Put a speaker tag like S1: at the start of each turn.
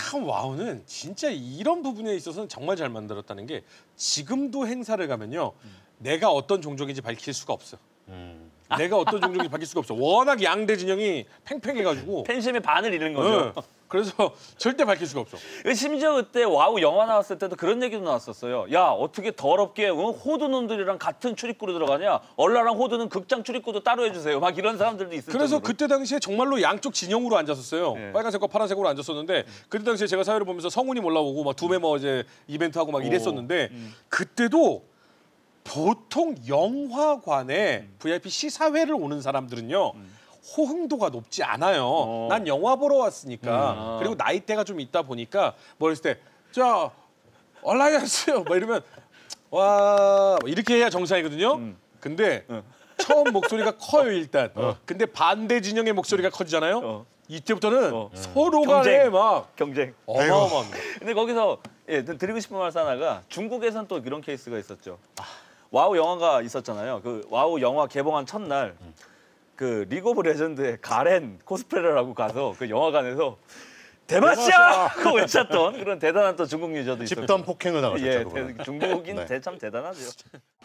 S1: 참 와우는 진짜 이런 부분에 있어서는 정말 잘 만들었다는 게 지금도 행사를 가면요. 내가 어떤 종족인지 밝힐 수가 없어. 내가 어떤 종족인지 밝힐 수가 없어. 워낙 양대 진영이 팽팽해가지고
S2: 팬심의 반을 잃는 거죠.
S1: 네. 그래서 절대 밝힐 수가 없어.
S2: 심지어 그때 와우 영화 나왔을 때도 그런 얘기도 나왔었어요. 야 어떻게 더럽게 호두 놈들이랑 같은 출입구로 들어가냐? 얼라랑 호두는 극장 출입구도 따로 해주세요. 막 이런 사람들도 있을
S1: 그래서
S2: 정도로.
S1: 그때 당시에 정말로 양쪽 진영으로 앉았었어요.
S2: 네.
S1: 빨간색과 파란색으로 앉았었는데 그때 당시에 제가 사회를 보면서 성우님 올라오고 막 두메 뭐 이제 이벤트 하고 막 이랬었는데 그때도 보통 영화관에 VIP 시사회를 오는 사람들은요. 호응도가 높지 않아요. 난 영화 보러 왔으니까. 그리고 나이대가 좀 있다 보니까 뭐 했을 때 자, 얼라이언스요. 막 이러면 와 이렇게 해야 정상이거든요. 근데 처음 목소리가 커요 일단. 근데 반대 진영의 목소리가 커지잖아요. 이때부터는 서로 간에 막
S2: 경쟁.
S1: 어마어마합니다.
S2: 근데 거기서 드리고 싶은 말씀 하나가 중국에선 또 그런 케이스가 있었죠. 와우 영화가 있었잖아요. 그 와우 영화 개봉한 첫날 그 리그 오브 레전드의 가렌 코스프레를 하고 가서 그 영화관에서 대마시아! 하고 외쳤던 그런 대단한 또 중국 유저도 있었고.
S3: 집단 폭행을 당하셨죠.
S2: 예, 중국인
S3: 네.
S2: 참 대단하죠.